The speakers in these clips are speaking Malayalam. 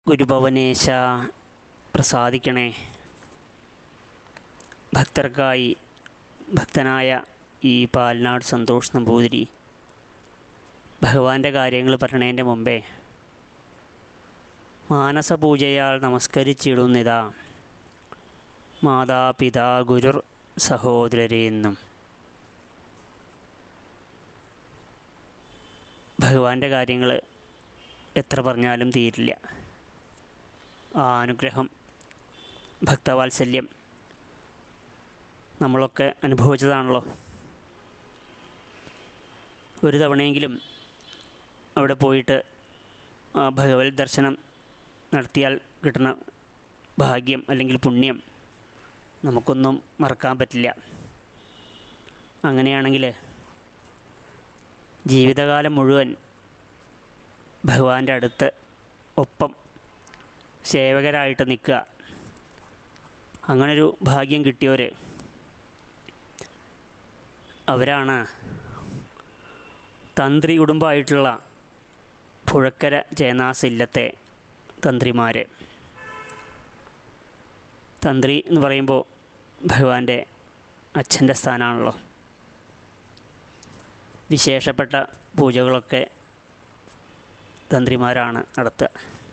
ഗുരുഭവനേശ പ്രസാദിക്കണേ. ഭക്തർക്കായി ഭക്തനായ ഈ പാൽനാട് സന്തോഷ് നമ്പൂതിരി ഭഗവാന്റെ കാര്യങ്ങൾ പറയണതിൻ്റെ മുമ്പേ മാനസപൂജയാൽ നമസ്കരിച്ചിടുന്നിതാ മാതാപിതാ ഗുരുർ സഹോദരരെന്നും. ഭഗവാന്റെ കാര്യങ്ങൾ എത്ര പറഞ്ഞാലും തീരില്ല. ആ അനുഗ്രഹം, ഭക്തവാത്സല്യം നമ്മളൊക്കെ അനുഭവിച്ചതാണല്ലോ. ഒരു തവണയെങ്കിലും അവിടെ പോയിട്ട് ആ ഭഗവത് ദർശനം നടത്തിയാൽ കിട്ടുന്ന ഭാഗ്യം അല്ലെങ്കിൽ പുണ്യം നമുക്കൊന്നും മറക്കാൻ പറ്റില്ല. അങ്ങനെയാണെങ്കിൽ ജീവിതകാലം മുഴുവൻ ഭഗവാന്റെ അടുത്ത് ഒപ്പം സേവകരായിട്ട് നിൽക്കുക. അങ്ങനൊരു ഭാഗ്യം കിട്ടിയവർ അവരാണ് തന്ത്രി കുടുംബമായിട്ടുള്ള പുഴക്കര ജയനാസ് ഇല്ലത്തെ തന്ത്രിമാർ. തന്ത്രി എന്ന് പറയുമ്പോൾ ഭഗവാന്റെ അച്ഛൻ്റെ സ്ഥാനമാണല്ലോ. വിശേഷപ്പെട്ട പൂജകളൊക്കെ തന്ത്രിമാരാണ് നടത്തുക.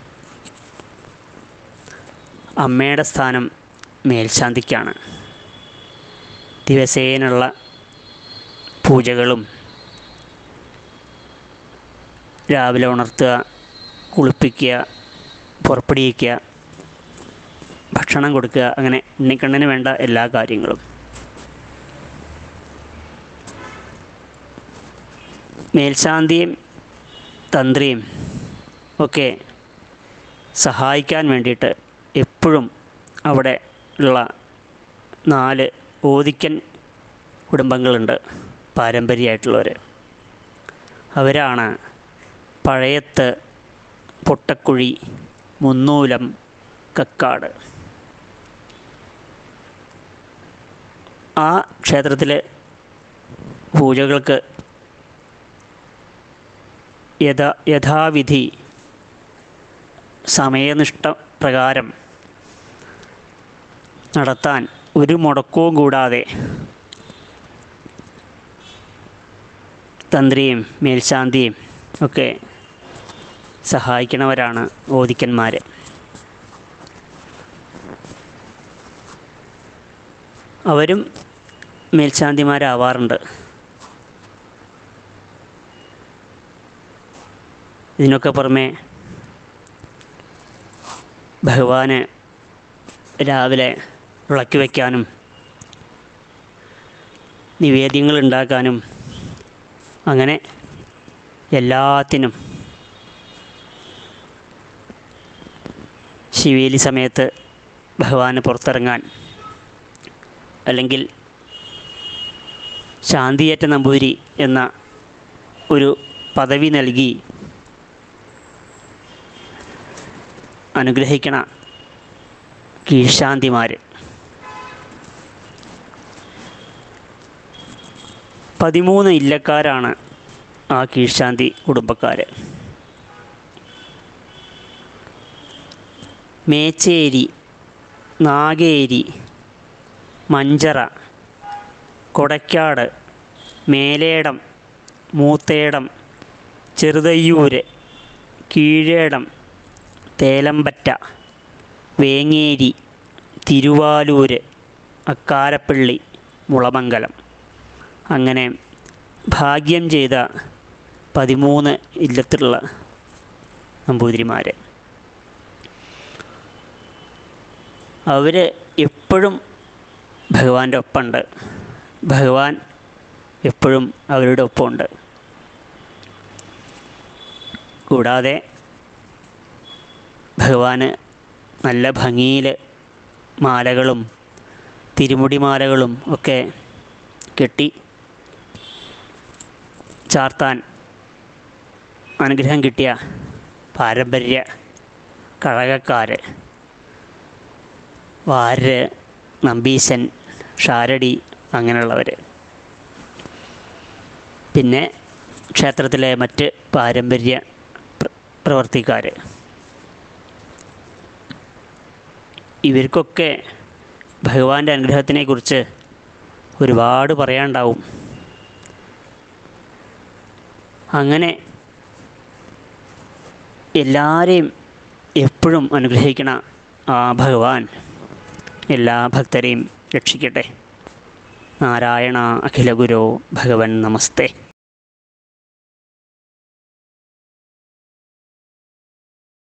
അമ്മയുടെ സ്ഥാനം മേൽശാന്തിക്കാണ്. ദിവസേനുള്ള പൂജകളും രാവിലെ ഉണർത്തുക, കുളിപ്പിക്കുക, പുറപ്പെടുവിക്കുക, ഭക്ഷണം കൊടുക്കുക, അങ്ങനെ ഉണ്ണിക്കണ്ണന് വേണ്ട എല്ലാ കാര്യങ്ങളും. മേൽശാന്തിയും തന്ത്രിയും ഒക്കെ സഹായിക്കാൻ വേണ്ടിയിട്ട് എപ്പോഴും അവിടെ ഉള്ള 4 ഓദിക്കൻ കുടുംബങ്ങളുണ്ട്, പാരമ്പര്യമായിട്ടുള്ളവർ. അവരാണ് പഴയത്ത്, പൊട്ടക്കുഴി, മുന്നൂലം, കക്കാട്. ആ ക്ഷേത്രത്തിൽ പൂജകൾക്ക് യഥാവിധി സമയനിഷ്ഠ പ്രകാരം നടത്താൻ ഒരു മുടക്കവും കൂടാതെ തന്ത്രിയും മേൽശാന്തിയും ഒക്കെ സഹായിക്കുന്നവരാണ് ഓദിക്കന്മാർ. അവരും മേൽശാന്തിമാരാവാറുണ്ട്. ഇതിനൊക്കെ പുറമെ ഭഗവാന് രാവിലെ വിളക്ക് വയ്ക്കാനും നിവേദ്യങ്ങൾ ഉണ്ടാക്കാനും അങ്ങനെ എല്ലാത്തിനും ശിവേലി സമയത്ത് ഭഗവാന് പുറത്തിറങ്ങാൻ, അല്ലെങ്കിൽ ശാന്തിയേറ്റ നമ്പൂതിരി എന്ന ഒരു പദവി നൽകി അനുഗ്രഹിക്കണ കീഴ്ശാന്തിമാർ. 13 ഇല്ലക്കാരാണ് ആ കീഴ്ശാന്തി കുടുംബക്കാർ. മേച്ചേരി, നാഗേരി, മഞ്ചറ, കൊടക്കാട്, മേലേടം, മൂത്തേടം, ചെറുതയ്യൂർ, കീഴേടം, തേലമ്പറ്റ, വേങ്ങേരി, തിരുവാലൂർ, അക്കാരപ്പള്ളി, മുളമംഗലം. അങ്ങനെ ഭാഗ്യം ചെയ്ത 13 ഇല്ലത്തിലുള്ള നമ്പൂതിരിമാർ. അവർ എപ്പോഴും ഭഗവാന്റെ ഒപ്പമുണ്ട്. ഭഗവാൻ എപ്പോഴും അവരുടെ ഒപ്പമുണ്ട്. കൂടാതെ ഭഗവാന് നല്ല ഭംഗിയിൽ മാലകളും തിരുമുടി മാലകളും ഒക്കെ കെട്ടി ചാർത്താൻ അനുഗ്രഹം കിട്ടിയ പാരമ്പര്യ കഴകക്കാർ, വാര്യർ, നമ്പീശൻ, ഷാരടി, അങ്ങനെയുള്ളവർ. പിന്നെ ക്ഷേത്രത്തിലെ മറ്റ് പാരമ്പര്യ പ്രവർത്തിക്കാർ. ഇവർക്കൊക്കെ ഭഗവാന്റെ അനുഗ്രഹത്തിനെക്കുറിച്ച് ഒരുപാട് പറയാനുണ്ടാവും. അങ്ങനെ എല്ലാവരെയും എപ്പോഴും അനുഗ്രഹിക്കണ ആ ഭഗവാൻ എല്ലാ ഭക്തരെയും രക്ഷിക്കട്ടെ. നാരായണ അഖില ഗുരോ ഭഗവൻ നമസ്തേ.